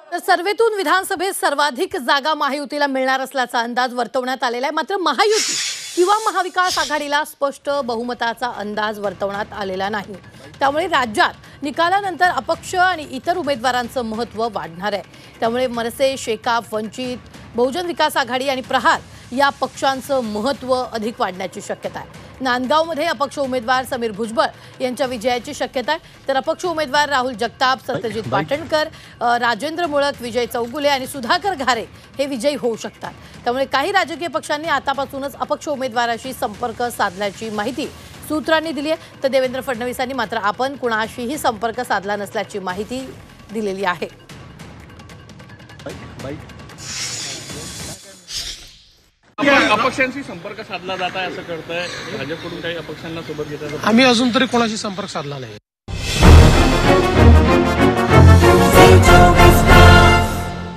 तर सर्वेतून विधानसभेत सर्वाधिक जागा महायुतीला मिळणार असल्याचा अंदाज वर्तवण्यात आलेला आहे। मात्र महायुती किंवा महाविकास आघाडीला स्पष्ट बहुमताचा अंदाज वर्तवण्यात आलेला नाही। त्यामुळे राज्यात निकालानंतर अपक्ष आणि इतर उमेदवारांचं महत्त्व वाढणार आहे। त्यामुळे मनसे, शेकाप, वंचित, बहुजन विकास आघाडी आणि प्रहार या पक्षांचं महत्त्व अधिक वाढण्याची शक्यता आहे। नांदगावमध्ये अपक्ष उमेदवार समीर भुजबळ यांच्या विजयाची शक्यता आहे, तर अपक्ष उमेदवार राहुल जगताप, सत्यजित पाटणकर, राजेंद्र मुळक, विजय चौगुले आणि सुधाकर घारे हे विजयी होऊ शकतात। त्यामुळे काही राजकीय पक्षांनी आतापासूनच अपक्ष उमेदवाराशी संपर्क साधल्याची माहिती सूत्रांनी दिली आहे। तर देवेंद्र फडणवीसांनी मात्र आपण कुणाशीही संपर्क साधला नसल्याची माहिती दिलेली आहे। अपक्षांशी संपर्क साधला जात आहे असं कळतंय, भाजपकडून काही अपक्षांना सोबत घेतात। आम्ही अजून तरी कोणाशी संपर्क साधला नाही।